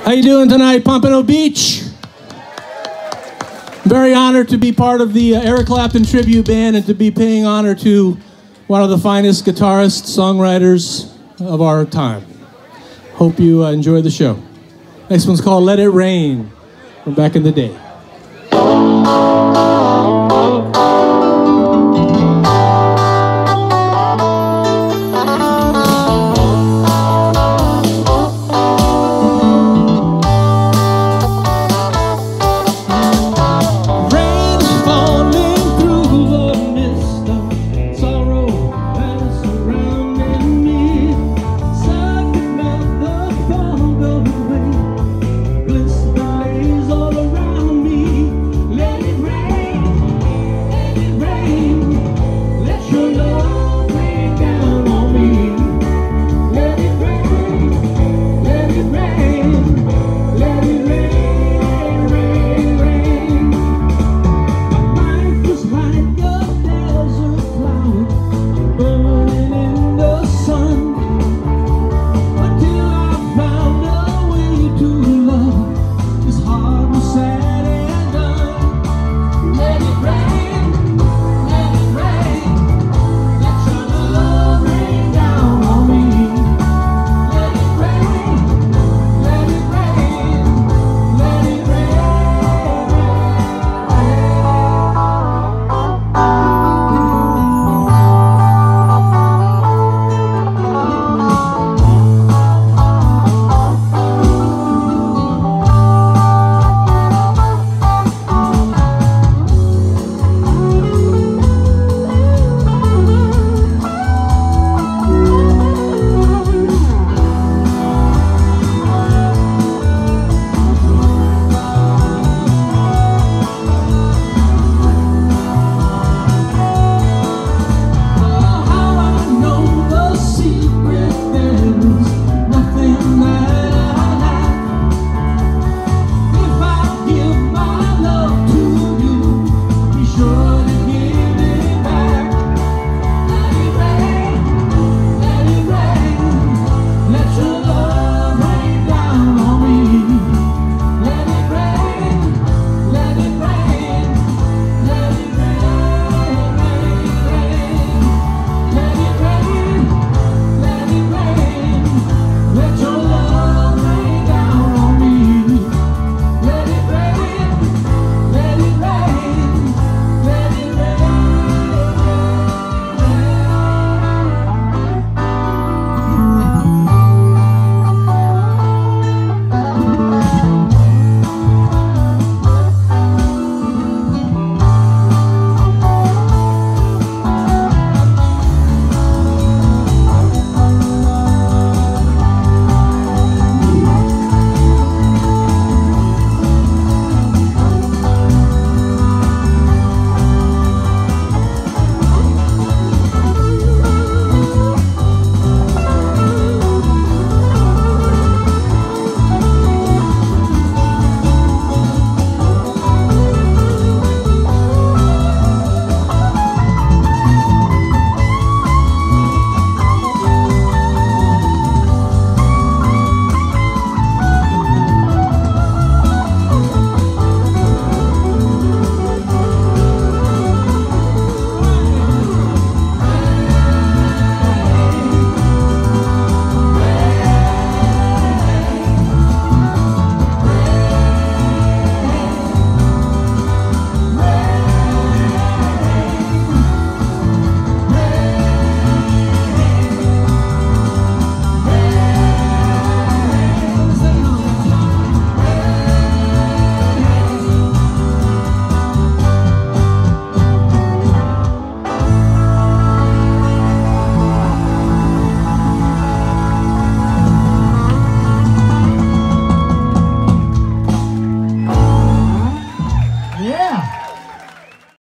How you doing tonight, Pompano Beach? I'm very honored to be part of the Eric Clapton tribute band and to be paying honor to one of the finest guitarists, songwriters of our time. Hope you enjoy the show. Next one's called Let It Rain, from back in the day.